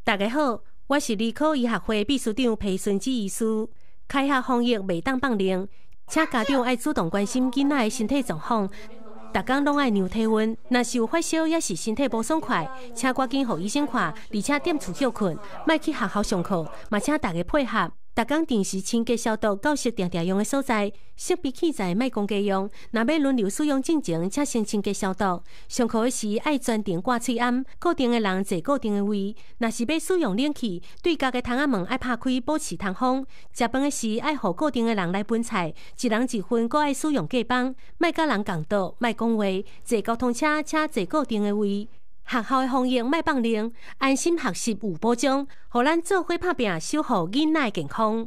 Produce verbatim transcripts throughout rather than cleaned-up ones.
大家好，我是理科医学会秘书长裴顺基医师。开学防疫袂当放零，请家长爱主动关心囡仔的身体状况，逐工拢爱量体温。若是有发烧，也是身体无爽快，请赶紧予医生看，而且踮厝休困，莫去学校上课，嘛请大家配合。逐工定时清洁消毒教室定定用的所在，设备器材莫公家用。若要轮流使用进前，请先清洁消毒。上课的时爱专程挂喙罨，固定的人坐固定的位。若是要使用冷气，对家的窗仔门爱拍开，保持通风。食饭的时爱互固定的人来分菜，一人一份，搁爱使用隔板，莫甲人共桌，莫讲话。坐交通车，请坐固定的位。学校的防疫莫放零，安心学习有保障，互咱做伙打拼，守护囡仔的健康。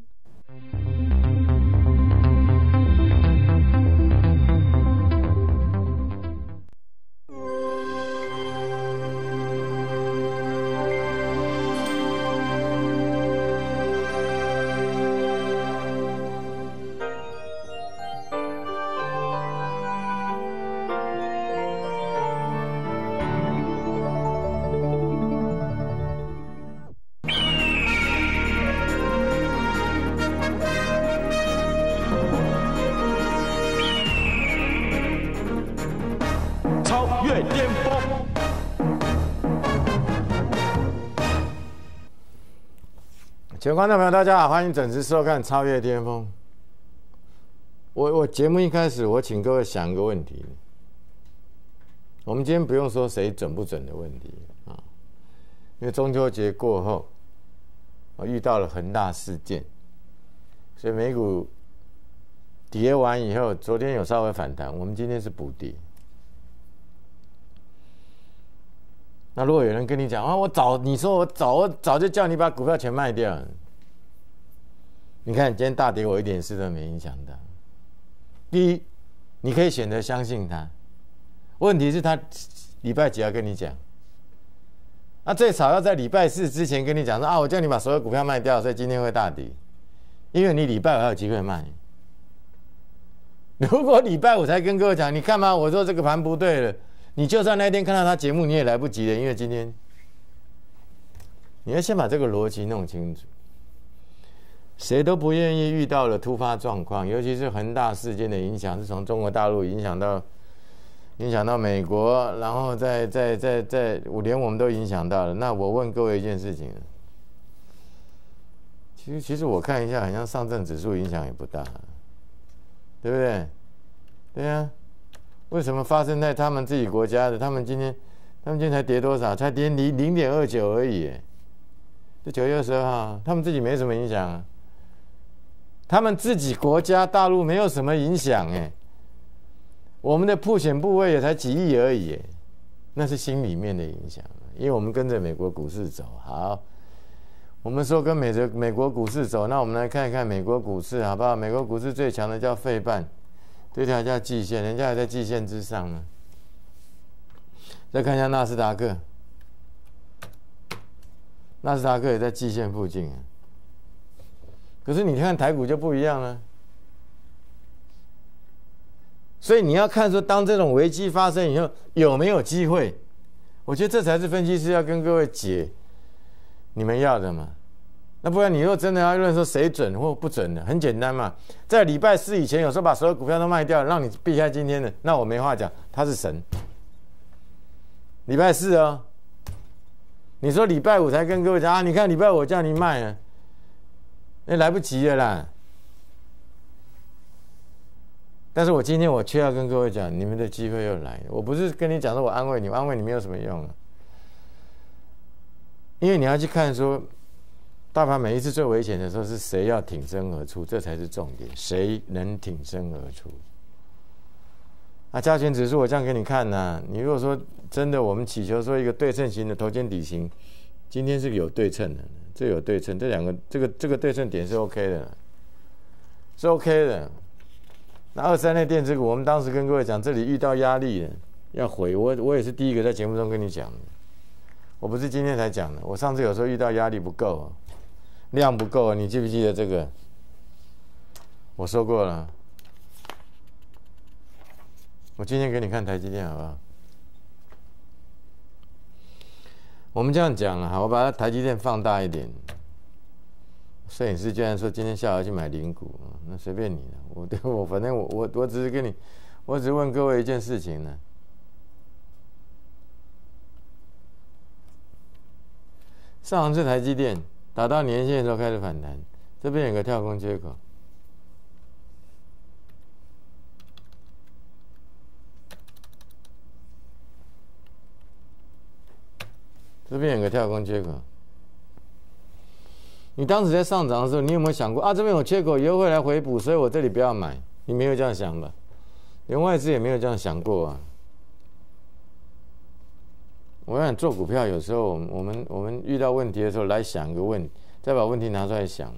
全国观众朋友，大家好，欢迎准时收看《超越巅峰》。我我节目一开始，我请各位想一个问题。我们今天不用说谁准不准的问题啊，因为中秋节过后，我遇到了恒大事件，所以美股跌完以后，昨天有稍微反弹，我们今天是补跌。那如果有人跟你讲啊，我早你说我早我早就叫你把股票全卖掉，你看今天大跌，我一点事都没影响到。第一，你可以选择相信他，问题是他礼拜几要跟你讲，那最少要在礼拜四之前跟你讲说啊，我叫你把所有股票卖掉，所以今天会大跌，因为你礼拜五还有机会卖。如果礼拜五才跟各位讲，你看嘛，我说这个盘不对了。你就算那天看到他节目，你也来不及了，因为今天你要先把这个逻辑弄清楚。谁都不愿意遇到了突发状况，尤其是恒大事件的影响，是从中国大陆影响到影响到美国，然后再再再再，连我们都影响到了。那我问各位一件事情，其实其实我看一下，好像上证指数影响也不大，对不对？对啊。为什么发生在他们自己国家的？他们今天，他们今天才跌多少？才跌零零点二九而已。这九月二十二号，他们自己没什么影响啊。他们自己国家大陆没有什么影响哎。我们的曝险部位也才几亿而已，那是心里面的影响。因为我们跟着美国股市走。好，我们说跟美国美国股市走，那我们来看一看美国股市好不好？美国股市最强的叫费半。这条叫季线，人家还在季线之上呢。再看一下纳斯达克，纳斯达克也在季线附近啊。可是你看台股就不一样了，所以你要看说，当这种危机发生以后有没有机会？我觉得这才是分析师要跟各位解你们要的嘛。那不然你如果真的要论说谁准或不准的，很简单嘛，在礼拜四以前有时候把所有股票都卖掉，让你避开今天的，那我没话讲，他是神。礼拜四哦，你说礼拜五才跟各位讲啊，你看礼拜五我叫你卖了，那来不及了啦。但是我今天我却要跟各位讲，你们的机会又来了。我不是跟你讲说我安慰你，安慰你没有什么用啊，因为你要去看说。大盘每一次最危险的时候是谁要挺身而出，这才是重点。谁能挺身而出？那加权指数我这样给你看呢、啊，你如果说真的，我们祈求说一个对称型的头肩底型，今天是有对称的，这有对称，这两个这个这个对称点是 OK 的，是 OK 的。那二三类电子股，我们当时跟各位讲，这里遇到压力了，要回。我我也是第一个在节目中跟你讲的，我不是今天才讲的，我上次有时候遇到压力不够、啊。量不够，你记不记得这个？我说过了。我今天给你看台积电好不好？ 我们这样讲啊，我把它台积电放大一点。摄影师居然说今天下午去买零股，那随便你了。我对我反正我我我只是跟你，我只问各位一件事情呢。上次台积电打到年线的时候开始反弹，这边有个跳空缺口。这边有个跳空缺口，你当时在上涨的时候，你有没有想过啊？这边有缺口，以后会来回补，所以我这里不要买。你没有这样想吧？连外资也没有这样想过啊。我想做股票，有时候我们我们遇到问题的时候，来想一个问题，再把问题拿出来想嘛。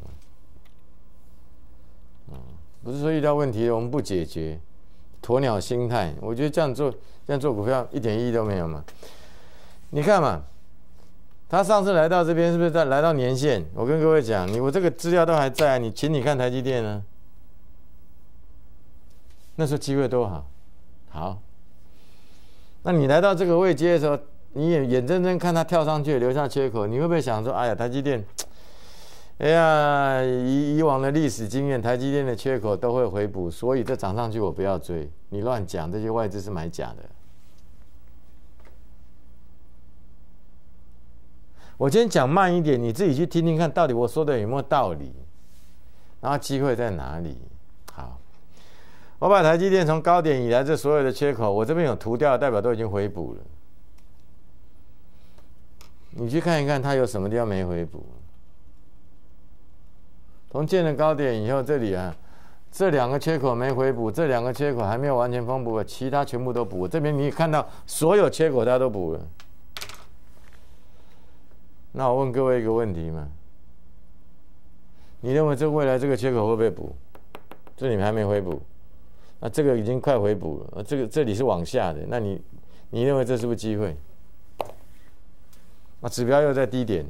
啊，不是说遇到问题我们不解决，鸵鸟心态。我觉得这样做，这样做股票一点意义都没有嘛。你看嘛。他上次来到这边是不是在来到年线？我跟各位讲，你我这个资料都还在，你请你看台积电呢。那时候机会多好，好。那你来到这个位阶的时候，你眼眼睁睁看它跳上去留下缺口，你会不会想说，哎呀，台积电，哎呀，以以往的历史经验，台积电的缺口都会回补，所以这涨上去我不要追。你乱讲，这些外资是买假的。我今天讲慢一点，你自己去听听看，到底我说的有没有道理，然后机会在哪里？好，我把台积电从高点以来这所有的缺口，我这边有图掉，代表都已经回补了。你去看一看，它有什么地方没回补？从见了高点以后，这里啊，这两个缺口没回补，这两个缺口还没有完全封补，其他全部都补。这边你看到所有缺口它都补了。那我问各位一个问题嘛，你认为这未来这个缺口会不会补？这里面还没回补，那这个已经快回补了，这个这里是往下的，那你你认为这是不是机会？那指标又在低点，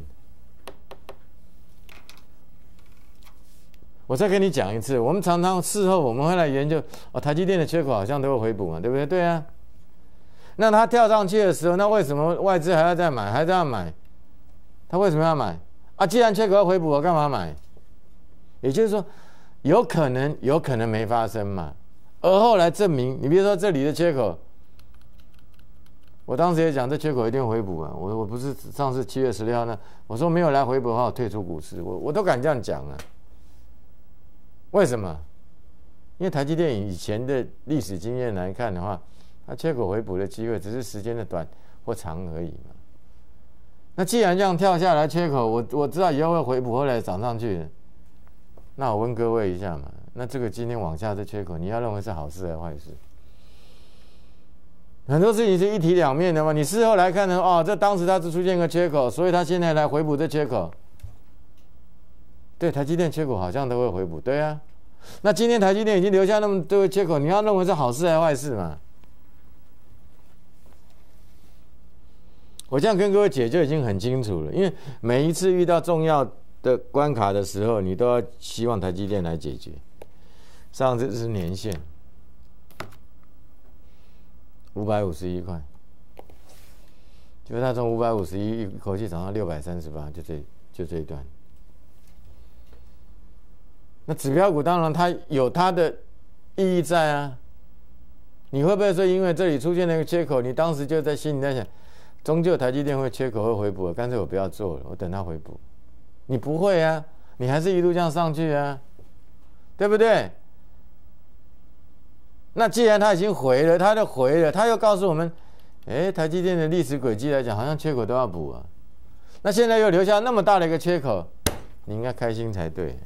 我再跟你讲一次，我们常常事后我们会来研究，哦，台积电的缺口好像都会回补嘛，对不对？对啊。那它跳上去的时候，那为什么外资还要再买，还这样买？他为什么要买啊？既然缺口要回补，我干嘛买？也就是说，有可能有可能没发生嘛。而后来证明，你比如说这里的缺口，我当时也讲这缺口一定回补啊。我我不是上次七月十六号呢，我说没有来回补的话，我退出股市，我我都敢这样讲啊。为什么？因为台积电以前的历史经验来看的话，它缺口回补的机会只是时间的短或长而已嘛。那既然这样跳下来缺口，我我知道以后会回补，后来涨上去，那我问各位一下嘛，那这个今天往下的缺口，你要认为是好事还是坏事？很多事情是一体两面的嘛。你事后来看呢，哦，这当时它是出现个缺口，所以它现在来回补这缺口。对，台积电缺口好像都会回补，对啊。那今天台积电已经留下那么多缺口，你要认为是好事还是坏事嘛？我这样跟各位解就已经很清楚了，因为每一次遇到重要的关卡的时候，你都要希望台积电来解决。上次是年线五百五十一块，就是它从五百五十一一口气涨到六百三十八，就这就这一段。那指标股当然它有它的意义在啊。你会不会说因为这里出现了一个缺口，你当时就在心里在想？终究台积电会缺口会回补，干脆我不要做了，我等它回补。你不会啊，你还是一路这样上去啊，对不对？那既然它已经回了，它就回了，它又告诉我们，哎，台积电的历史轨迹来讲，好像缺口都要补啊。那现在又留下那么大的一个缺口，你应该开心才对。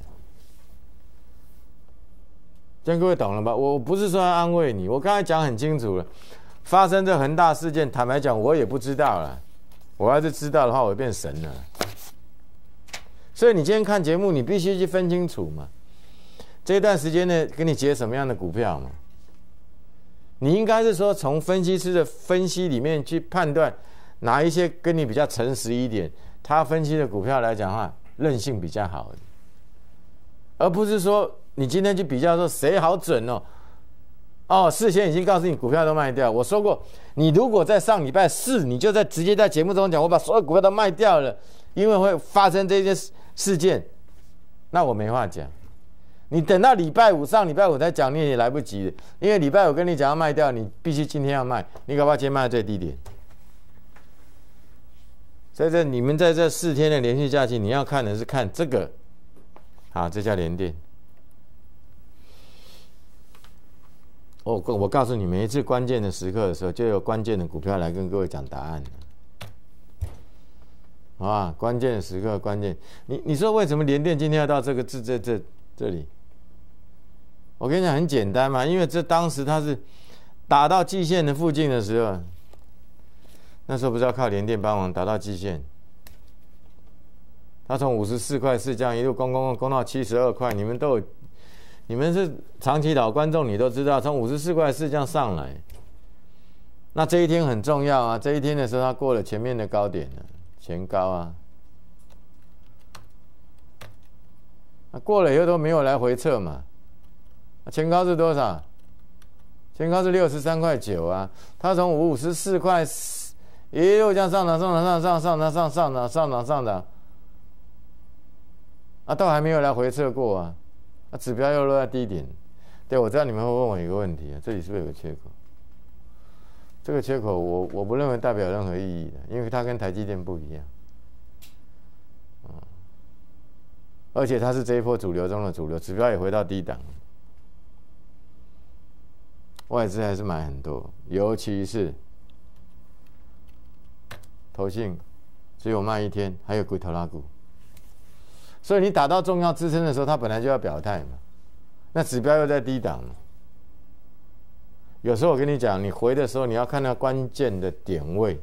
这样各位懂了吧？我不是说要安慰你，我刚才讲很清楚了。发生这恒大事件，坦白讲，我也不知道了。我要是知道的话，我变神了。所以你今天看节目，你必须去分清楚嘛。这一段时间内给你解什么样的股票嘛？你应该是说从分析师的分析里面去判断哪一些跟你比较诚实一点，他分析的股票来讲的话，韧性比较好的，而不是说你今天去比较说谁好准哦。 哦，事先已经告诉你股票都卖掉。我说过，你如果在上礼拜四，你就在直接在节目中讲，我把所有股票都卖掉了，因为会发生这些事件，那我没话讲。你等到礼拜五上礼拜五才讲，你也来不及了，因为礼拜五跟你讲要卖掉，你必须今天要卖，你搞不好今天卖到最低点。所以这你们在这四天的连续假期，你要看的是看这个，好，这叫联电。我我告诉你，每一次关键的时刻的时候，就有关键的股票来跟各位讲答案，好吧？关键的时刻，关键，你你说为什么联电今天要到这个这这这这里？我跟你讲很简单嘛，因为这当时它是打到季线的附近的时候，那时候不是要靠联电帮忙打到季线，它从五十四块四这样一路攻攻攻攻到七十二块，你们都有。你们是长期老观众，你都知道，从五十四块四这样上来，那这一天很重要啊！这一天的时候，它过了前面的高点了，前高啊，那过了以后都没有来回撤嘛。前高是多少？前高是六十三块九啊，它从五十四块一路这样上涨、上涨、上涨、上涨、上涨、上涨、上涨，啊，都还没有来回撤过啊。啊，指标又落在低点，对，我知道你们会问我一个问题啊，这里是不是有个缺口？这个缺口我我不认为代表任何意义的，因为它跟台积电不一样，嗯，而且它是这一波主流中的主流，指标也回到低档，外资还是买很多，尤其是投信只有卖一天，还有鬼头拉股。所以你打到重要支撑的时候，它本来就要表态嘛，那指标又在低档嘛。有时候我跟你讲，你回的时候你要看到关键的点位，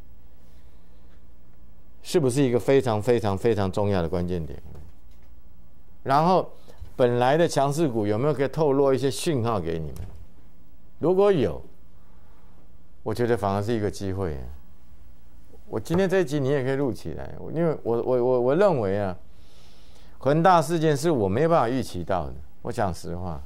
是不是一个非常非常非常重要的关键点？然后本来的强势股有没有可以透露一些讯号给你们？如果有，我觉得反而是一个机会。我今天这一集你也可以录起来，因为我我我我认为啊。恒大事件是我没办法预期到的，我讲实话。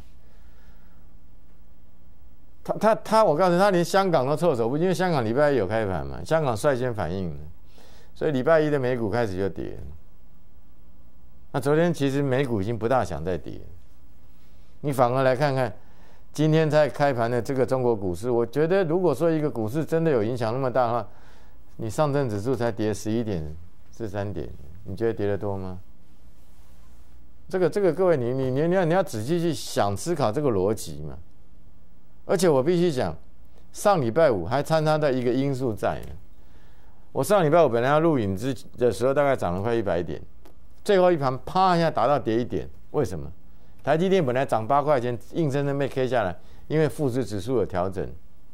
他他他，我告诉你，他连香港都措手不及，因为香港礼拜一有开盘嘛，香港率先反应了，所以礼拜一的美股开始就跌。那昨天其实美股已经不大想再跌，你反而来看看今天在开盘的这个中国股市，我觉得如果说一个股市真的有影响那么大的话，你上证指数才跌十一点四三点，你觉得跌得多吗？这个这个各位，你你你你要你要仔细去想思考这个逻辑嘛。而且我必须讲，上礼拜五还掺杂到一个因素在。我上礼拜五本来要录影之的时候，大概涨了快一百点，最后一盘啪一下打到跌一点，为什么？台积电本来涨八块钱，硬生生被 K 下来，因为富时指数有调整。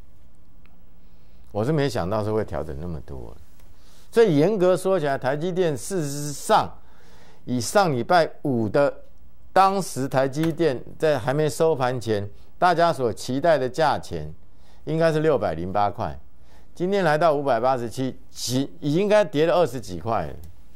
我是没想到是会调整那么多，所以严格说起来，台积电事实上。以上礼拜五的当时台积电在还没收盘前，大家所期待的价钱应该是六百零八块，今天来到五百八十七，已经应该跌了二十几块了，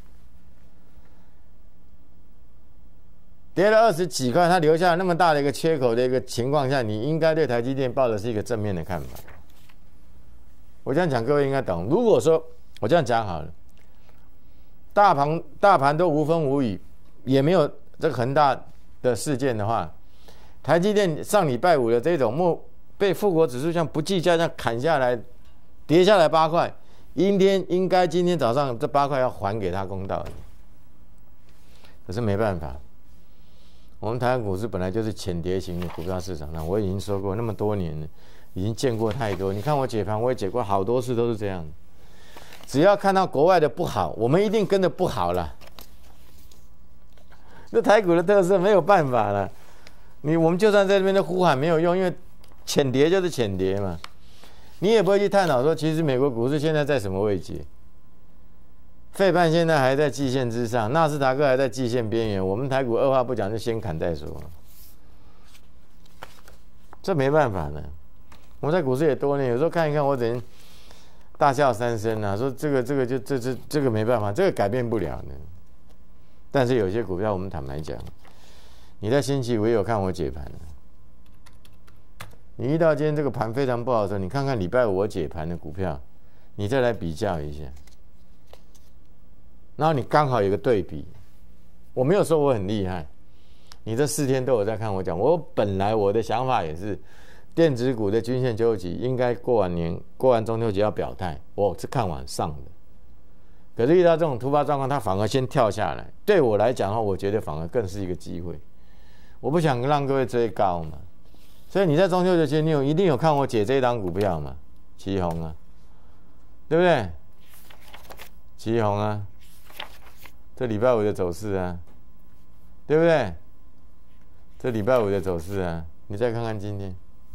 跌了二十几块，它留下那么大的一个缺口的一个情况下，你应该对台积电抱的是一个正面的看法。我这样讲，各位应该懂。如果说我这样讲好了。大盘大盘都无风无雨，也没有这个恒大的事件的话，台积电上礼拜五的这种被富国指数像不计价这样砍下来，跌下来八块，阴天应该今天早上这八块要还给他公道的。可是没办法，我们台湾股市本来就是浅跌型的股票市场，那我已经说过那么多年了，已经见过太多。你看我解盘，我也解过好多次，都是这样。只要看到国外的不好，我们一定跟着不好了。这台股的特色没有办法了。你我们就算在这边的呼喊没有用，因为浅跌就是浅跌嘛。你也不会去探讨说，其实美国股市现在在什么位置？费半现在还在季线之上，纳斯达克还在季线边缘，我们台股二话不讲就先砍再说。这没办法的。我们在股市也多年，有时候看一看，我只能大笑三声啊，说这个这个就这这这个没办法，这个改变不了的。但是有些股票，我们坦白讲，你在星期五也有看我解盘， 你遇到今天这个盘非常不好的时候，你看看礼拜五我解盘的股票，你再来比较一下，然后你刚好有个对比。我没有说我很厉害，你这四天都有在看我讲。我本来我的想法也是，电子股的均线周期应该过完年、过完中秋节要表态，我是看往上的。可是遇到这种突发状况，它反而先跳下来，对我来讲的话，我觉得反而更是一个机会。我不想让各位追高嘛，所以你在中秋节前，你有一定有看我解这一档股票嘛？旗宏啊，对不对？旗宏啊，这礼拜五的走势啊，对不对？这礼拜五的走势啊，你再看看今天，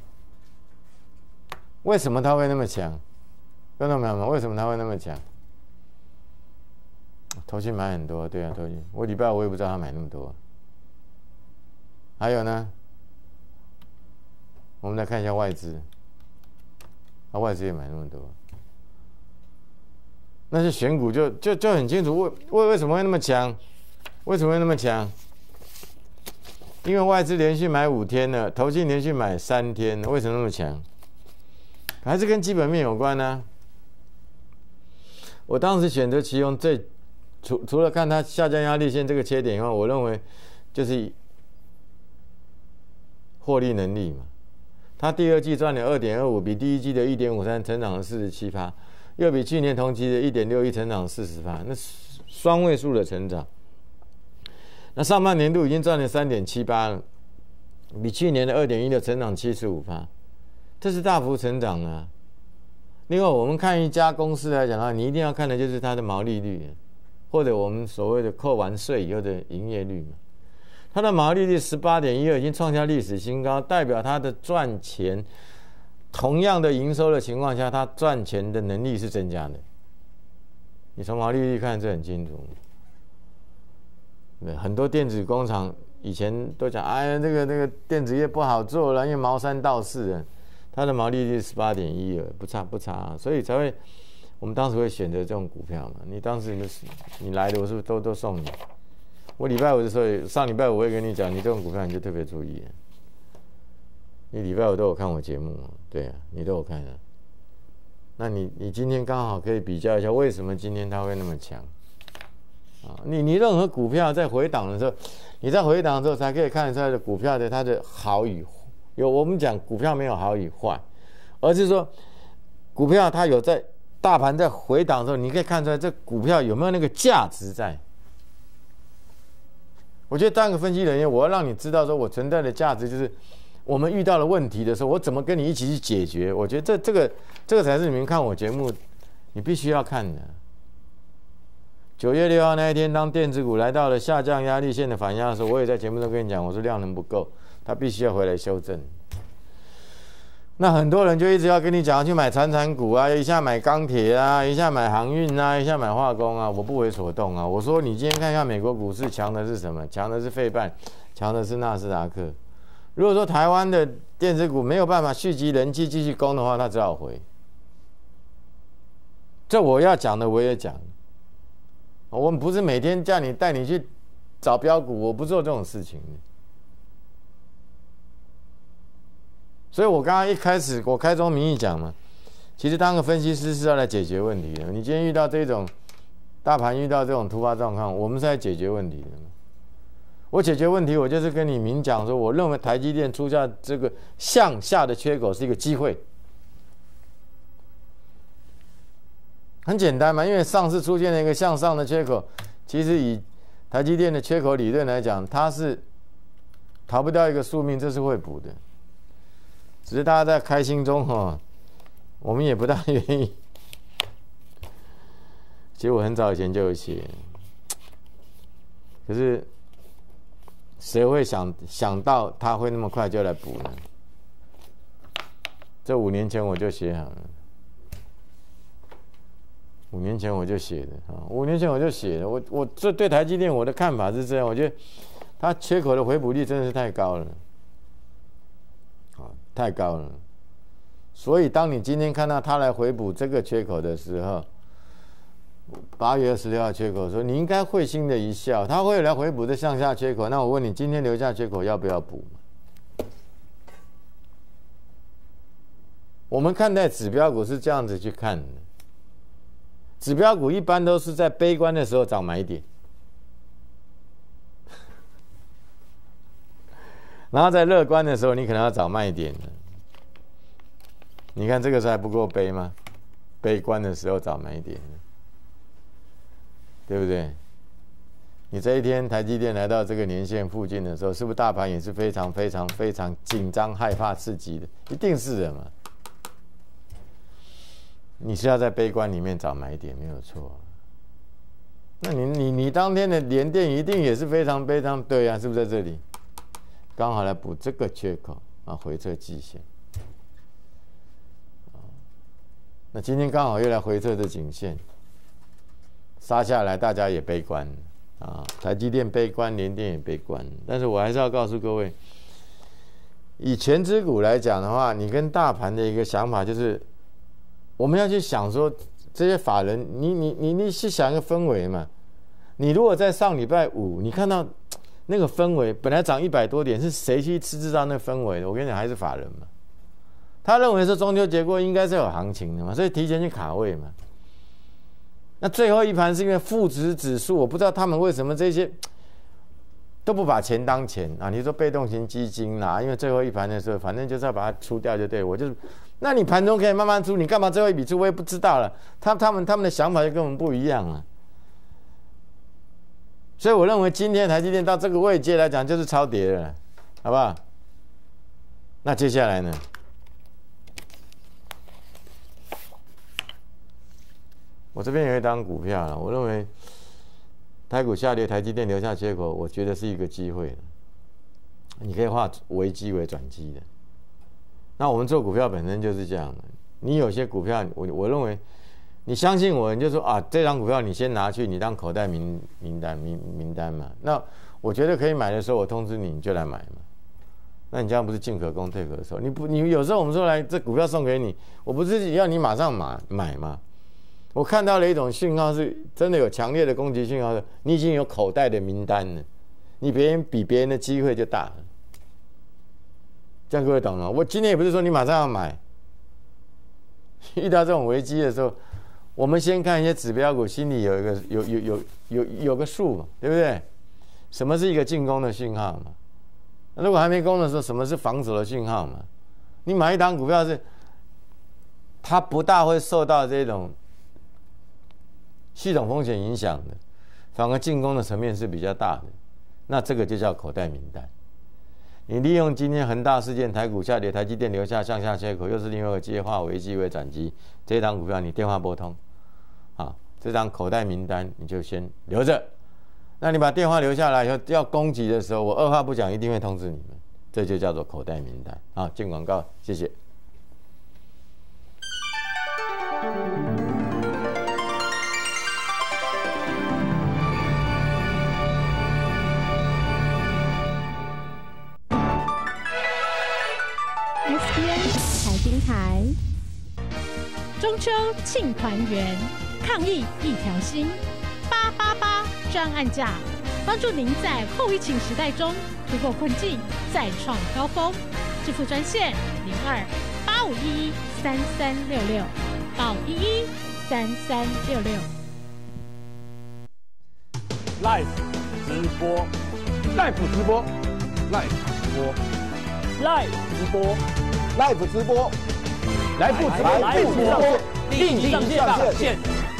为什么它会那么强？看到没有？为什么它会那么强？投信买很多，对啊，投信。我礼拜五我也不知道他买那么多。还有呢，我们来看一下外资，啊，外资也买那么多。那些选股就就就很清楚，为为为什么会那么强？为什么会那么强？因为外资连续买五天了，投信连续买三天了，为什么那么强？还是跟基本面有关呢、啊。我当时选择其中最除除了看它下降压力线这个切点以外，我认为就是获利能力嘛。它第二季赚了 二点二五， 比第一季的 一点五三 成长了 百分之四十七， 又比去年同期的 一点六一 成长 百分之四十， 那双位数的成长。那上半年度已经赚了 三点七八 了，比去年的 二点一六 成长 百分之七十五， 这是大幅成长啊。另外我们看一家公司来讲的话，你一定要看的就是它的毛利率，或者我们所谓的扣完税以后的营业率嘛。它的毛利率 十八点一二 已经创下历史新高，代表它的赚钱同样的营收的情况下，它赚钱的能力是增加的。你从毛利率看这很清楚。很多电子工厂以前都讲，哎呀，这个这个电子业不好做了，因为毛三到四的，它的毛利率 十八点一二，不差不差、啊，所以才会我们当时会选择这种股票嘛。你当时你来的，我是不是都都送你？我礼拜五的时候，上礼拜五我会跟你讲，你这种股票你就特别注意。你礼拜五都有看我节目嘛？对啊，你都有看的、啊。那你你今天刚好可以比较一下，为什么今天它会那么强？啊，你你任何股票在回档的时候，你在回档的时候才可以看得出来的股票的它的好与有。我们讲股票没有好与坏，而是说股票它有在大盘在回档的时候，你可以看出来这股票有没有那个价值在。我觉得当个分析人员，我要让你知道说我存在的价值，就是我们遇到了问题的时候，我怎么跟你一起去解决。我觉得这这个这个才是你们看我节目你必须要看的。九月六号那一天，当电子股来到了下降压力线的反压的时候，我也在节目中跟你讲，我说量能不够，它必须要回来修正。那很多人就一直要跟你讲去买传产股啊，一下买钢铁啊，一下买航运啊，一下买化工啊，我不为所动啊。我说你今天看一下美国股市强的是什么？强的是费半，强的是纳斯达克。如果说台湾的电子股没有办法蓄积人气继续攻的话，它只好回。这我要讲的我也讲。我们不是每天叫你带你去找标股，我不做这种事情。所以我刚刚一开始我开宗明义讲嘛，其实当个分析师是要来解决问题的。你今天遇到这种大盘遇到这种突发状况，我们是来解决问题的。我解决问题，我就是跟你明讲说，我认为台积电出现这个向下的缺口是一个机会。很简单嘛，因为上次出现了一个向上的缺口，其实以台积电的缺口理论来讲，它是逃不掉一个宿命，这是会补的。只是大家在开心中哈，我们也不大愿意。其实我很早以前就有写，可是谁会想想到它会那么快就来补呢？这五年前我就写好了。五年前我就写的啊，五年前我就写的。我我这对台积电我的看法是这样，我觉得它缺口的回补率真的是太高了，啊，太高了。所以当你今天看到它来回补这个缺口的时候，八月二十六号缺口的时候，你应该会心的一笑，它会来回补这向下缺口。那我问你，今天留下缺口要不要补？ 我们看待指标股是这样子去看的，指标股一般都是在悲观的时候找买点，然后在乐观的时候你可能要找卖点的。你看这个时候还不够悲吗？悲观的时候找买点，对不对？你这一天台积电来到这个年线附近的时候，是不是大盘也是非常非常非常紧张、害怕、刺激的？一定是的嘛。你是要在悲观里面找买点，没有错。那你你你当天的联电一定也是非常非常对啊，是不是在这里？刚好来补这个缺口啊，回测季线。那今天刚好又来回测这颈线，杀下来，大家也悲观啊，台积电悲观，联电也悲观。但是我还是要告诉各位，以全指股来讲的话，你跟大盘的一个想法就是，我们要去想说，这些法人，你你你你去想一个氛围嘛。你如果在上礼拜五，你看到那个氛围本来涨一百多点，是谁去制造那氛围的？我跟你讲，还是法人嘛。他认为是中秋节过应该是有行情的嘛，所以提前去卡位嘛。那最后一盘是因为富时指数，我不知道他们为什么这些都不把钱当钱啊？你说被动型基金啦，因为最后一盘的时候，反正就是要把它出掉就对。我就是，那你盘中可以慢慢出，你干嘛最后一笔出？我也不知道了。他他们他们的想法就跟我们不一样啊。所以我认为今天台积电到这个位阶来讲就是超跌了，好不好？那接下来呢？我这边有一档股票了，我认为台股下跌，台积电留下缺口，我觉得是一个机会。你可以化危机为转机的。那我们做股票本身就是这样的，你有些股票，我我认为你相信我，你就说啊，这张股票你先拿去，你当口袋名名单名名单嘛。那我觉得可以买的时候，我通知你，你就来买嘛。那你这样不是进可攻退可守？你不，你有时候我们说来这股票送给你，我不是要你马上买买吗？我看到了一种讯号，是真的有强烈的攻击讯号的，你已经有口袋的名单了，你别人比别人的机会就大了。这样各位懂了？我今天也不是说你马上要买，遇到这种危机的时候，我们先看一些指标股，心里有一个有有有有有个数嘛，对不对？什么是一个进攻的讯号嘛？如果还没攻的时候，什么是防守的讯号嘛？你买一档股票是，它不大会受到这种系统风险影响的，反而进攻的层面是比较大的，那这个就叫口袋名单。你利用今天恒大事件，台股下跌，台积电留下向下缺口，又是另外一个机化危机为转机，这一档股票你电话拨通，啊，这张口袋名单你就先留着。那你把电话留下来以后，要攻击的时候，我二话不讲一定会通知你们，这就叫做口袋名单。好，进广告，谢谢。 S B N 财经台，中秋庆团圆，抗疫一条心，八八八专案价，帮助您在后疫情时代中突破困境，再创高峰。支付专线零二八五一一三三六六到一一三三六六。 Live 直播 ，Live 直播 ，Live 直播 ，Live 直播 ，Live 直播，来不直播，来不直播，立即上线。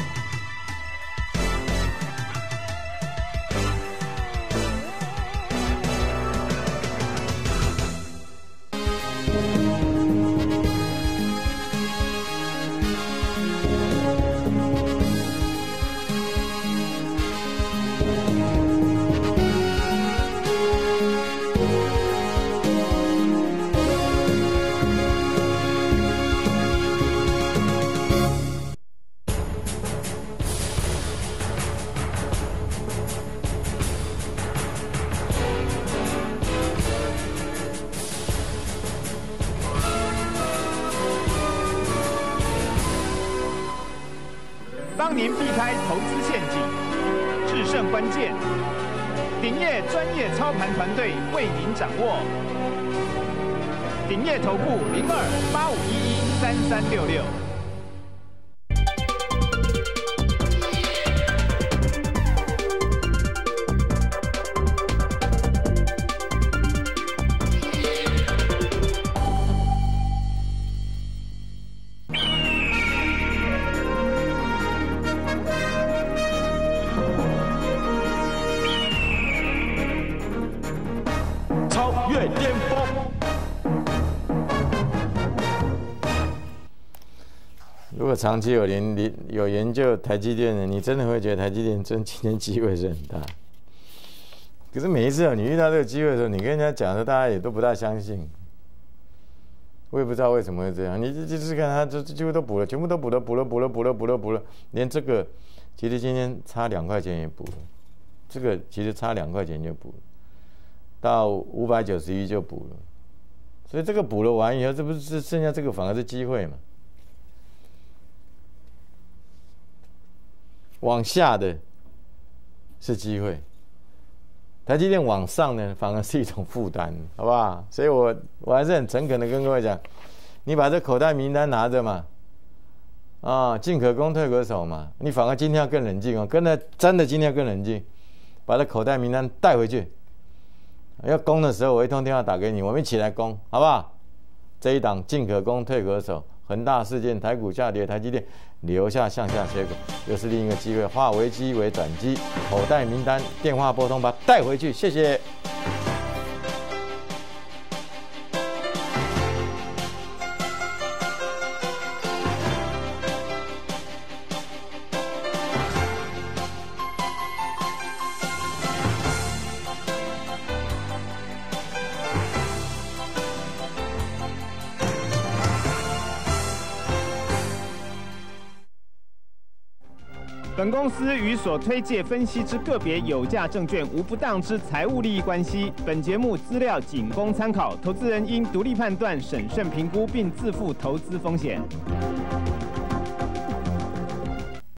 帮您避开投资陷阱，制胜关键。鼎业专业操盘团队为您掌握。鼎业投顾零二八五一一三三六六。 如果长期有研有研究台积电的，你真的会觉得台积电真今天机会是很大。可是每一次你遇到这个机会的时候，你跟人家讲的，大家也都不大相信。我也不知道为什么会这样。你这就是看他这几乎都补了，全部都补了，补了，补了，补了，补了，补了，连这个其实今天差两块钱也补了，这个其实差两块钱就补了，到五百九十一就补了。所以这个补了完以后，这不是剩下这个反而是机会嘛？往下的是机会，台积电往上呢，反而是一种负担，好不好？所以我我还是很诚恳的跟各位讲，你把这口袋名单拿着嘛，啊，进可攻退可守嘛，你反而今天要更冷静哦，跟着真的今天要更冷静，把这口袋名单带回去。要攻的时候，我一通电话打给你，我们一起来攻，好不好？这一档进可攻，退可守，恒大事件，台股下跌，台积电留下向下缺口，又是另一个机会，化危机为转机，口袋名单，电话拨通，把它带回去，谢谢。 本公司与所推介分析之个别有价证券无不当之财务利益关系。本节目资料仅供参考，投资人应独立判断、审慎评估，并自负投资风险。